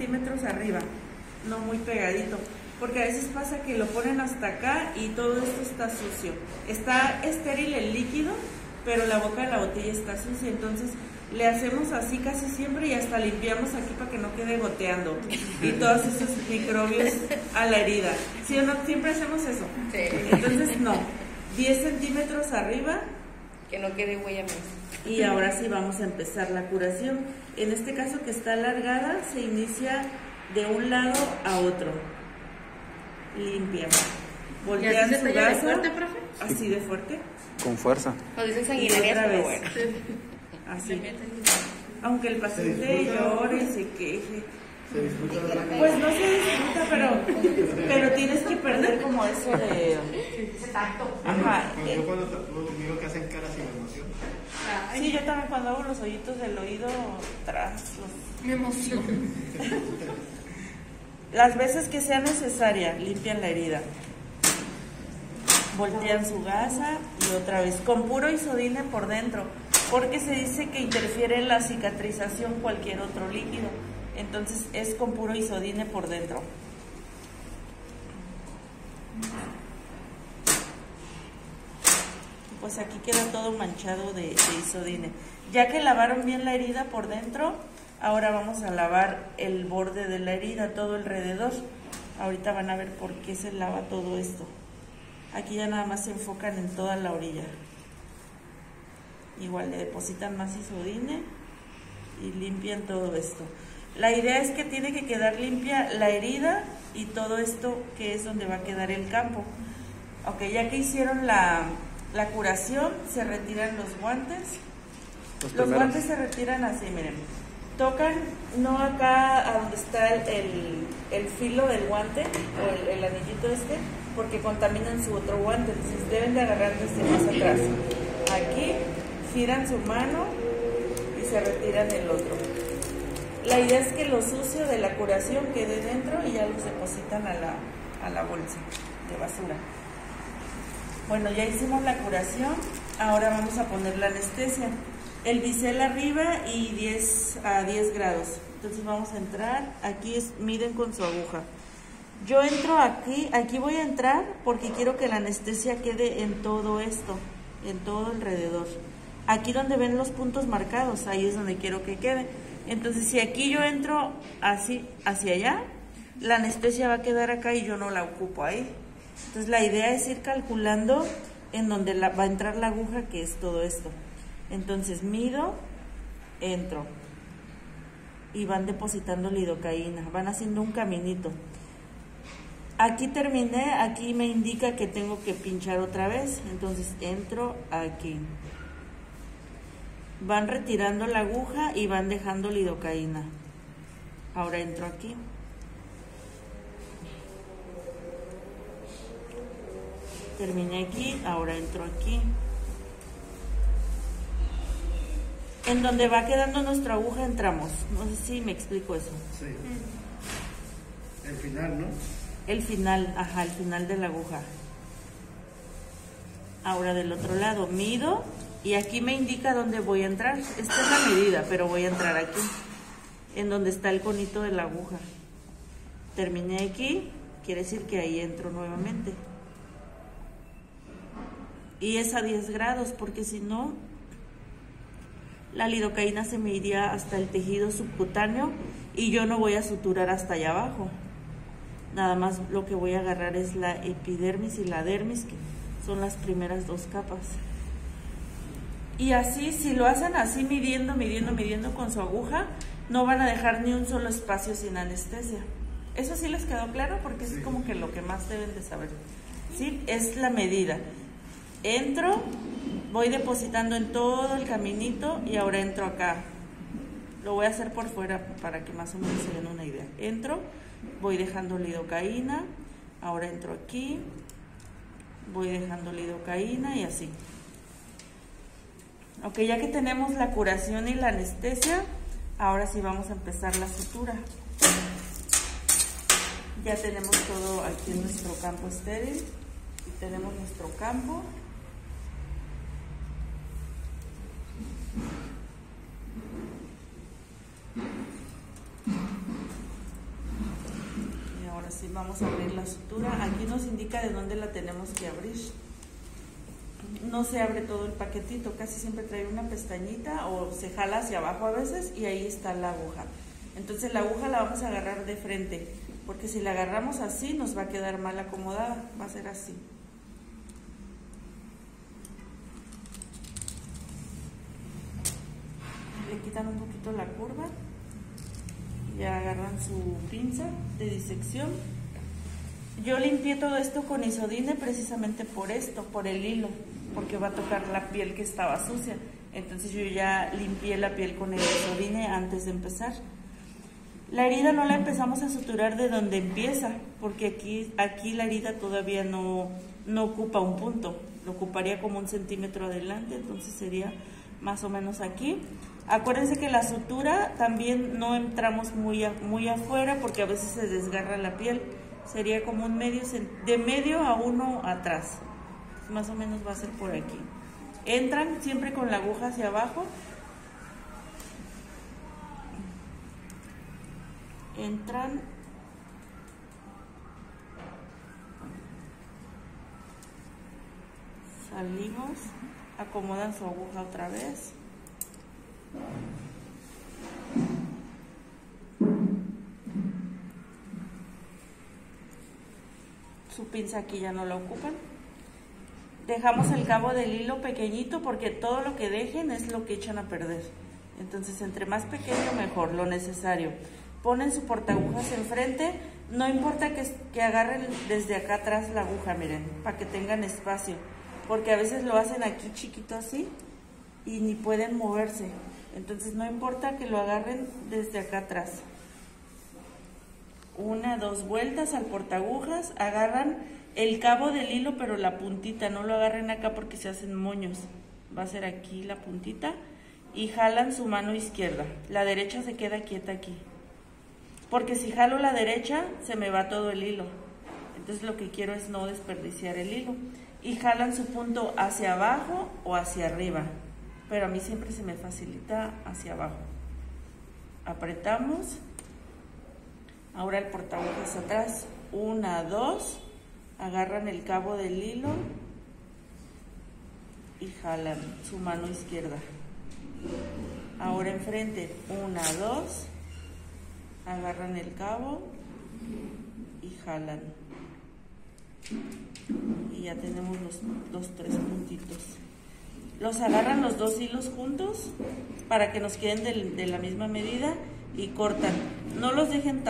centímetros arriba, no muy pegadito, porque a veces pasa que lo ponen hasta acá y todo esto está sucio. Está estéril el líquido, pero la boca de la botella está sucia, entonces le hacemos así casi siempre y hasta limpiamos aquí para que no quede goteando y todos esos microbios a la herida. ¿Sí o no? Siempre hacemos eso. Sí. Entonces no, 10 centímetros arriba. Que no quede huella más. Y ahora sí vamos a empezar la curación. En este caso que está alargada, se inicia de un lado a otro. Limpia. Voltean su ¿De gasa. fuerte, profe? Así de fuerte. Con fuerza. Lo dicen Y sanguinarias, otra pero vez. bueno. Así. Aunque el paciente llore y se queje. Se disfruta de la Pues no se disfruta, pero tienes que perder como eso de... Ese tacto. Ajá. Yo cuando tatúo digo que hacen caras sin emoción. Sí, yo también cuando hago los hoyitos del oído tras los... Me emociono. Las veces que sea necesaria, limpian la herida. Voltean su gasa y otra vez, con puro isodine por dentro, porque se dice que interfiere en la cicatrización cualquier otro líquido. Entonces es con puro isodine por dentro. Pues aquí queda todo manchado de isodine. Ya que lavaron bien la herida por dentro, ahora vamos a lavar el borde de la herida, todo alrededor. Ahorita van a ver por qué se lava todo esto. Aquí ya nada más se enfocan en toda la orilla. Igual le depositan más isodine y limpian todo esto. La idea es que tiene que quedar limpia la herida y todo esto que es donde va a quedar el campo. Ok, ya que hicieron la curación, se retiran los guantes. Los guantes se retiran así, miren. Tocan no acá a donde está el filo del guante o el anillito este, porque contaminan su otro guante, entonces deben de agarrar desde más atrás. Aquí giran su mano y se retiran el otro. La idea es que lo sucio de la curación quede dentro y ya los depositan a la bolsa de basura. Bueno, ya hicimos la curación, ahora vamos a poner la anestesia. El bisel arriba y 10 a 10 grados. Entonces vamos a entrar, aquí miden con su aguja. Yo entro aquí voy a entrar porque quiero que la anestesia quede en todo esto, en todo alrededor. Aquí donde ven los puntos marcados, ahí es donde quiero que quede. Entonces si aquí yo entro así hacia allá, la anestesia va a quedar acá y yo no la ocupo ahí. Entonces la idea es ir calculando en donde va a entrar la aguja, que es todo esto. Entonces mido, entro y van depositando lidocaína, van haciendo un caminito. Aquí terminé, aquí me indica que tengo que pinchar otra vez, entonces entro aquí. Van retirando la aguja y van dejando lidocaína. Ahora entro aquí. Terminé aquí, ahora entro aquí. En donde va quedando nuestra aguja entramos. No sé si me explico eso. Sí. El final, ¿no? El final, ajá, el final de la aguja. Ahora del otro lado, mido y aquí me indica dónde voy a entrar. Esta es la medida, pero voy a entrar aquí, en donde está el conito de la aguja. Terminé aquí, quiere decir que ahí entro nuevamente. Y es a 10 grados, porque si no, la lidocaína se me iría hasta el tejido subcutáneo y yo no voy a suturar hasta allá abajo. Nada más lo que voy a agarrar es la epidermis y la dermis, que son las primeras dos capas. Y así, si lo hacen así, midiendo con su aguja, no van a dejar ni un solo espacio sin anestesia. ¿Eso sí les quedó claro? Porque es como que lo que más deben de saber. ¿Sí? Es la medida. Entro, voy depositando en todo el caminito y ahora entro acá. Lo voy a hacer por fuera para que más o menos se den una idea. Entro, voy dejando lidocaína, ahora entro aquí, voy dejando lidocaína y así. Ok, ya que tenemos la curación y la anestesia, ahora sí vamos a empezar la sutura. Ya tenemos todo aquí en nuestro campo estéril y tenemos nuestro campo. Así vamos a abrir la sutura. Aquí nos indica de dónde la tenemos que abrir. No se abre todo el paquetito, casi siempre trae una pestañita o se jala hacia abajo a veces y ahí está la aguja. Entonces la aguja la vamos a agarrar de frente, porque si la agarramos así nos va a quedar mal acomodada, va a ser así. Le quitan un poquito la curva y ya agarran su pinza de disección. Yo limpié todo esto con Isodine precisamente por esto, por el hilo, porque va a tocar la piel que estaba sucia. Entonces yo ya limpié la piel con el Isodine antes de empezar. La herida no la empezamos a suturar de donde empieza, porque aquí la herida todavía no ocupa un punto, lo ocuparía como 1 centímetro adelante, entonces sería más o menos aquí. Acuérdense que la sutura también no entramos muy afuera, porque a veces se desgarra la piel, sería como de medio a 1 atrás, más o menos va a ser por aquí. Entran siempre con la aguja hacia abajo. Entran, salimos, acomodan su aguja otra vez. Su pinza aquí ya no la ocupan. Dejamos el cabo del hilo pequeñito porque todo lo que dejen es lo que echan a perder. Entonces entre más pequeño mejor, lo necesario. Ponen su portagujas enfrente, no importa que agarren desde acá atrás la aguja, miren, para que tengan espacio, porque a veces lo hacen aquí chiquito así y ni pueden moverse, entonces no importa que lo agarren desde acá atrás. 1, 2 vueltas al portagujas, agarran el cabo del hilo pero la puntita, no lo agarren acá porque se hacen moños, va a ser aquí la puntita y jalan su mano izquierda, la derecha se queda quieta aquí. Porque si jalo la derecha, se me va todo el hilo. Entonces lo que quiero es no desperdiciar el hilo. Y jalan su punto hacia abajo o hacia arriba. Pero a mí siempre se me facilita hacia abajo. Apretamos. Ahora el portagujas atrás. 1, 2. Agarran el cabo del hilo. Y jalan su mano izquierda. Ahora enfrente. 1, 2. Agarran el cabo y jalan y ya tenemos los 3 puntitos. Los agarran los 2 hilos juntos para que nos queden de la misma medida y cortan, no los dejen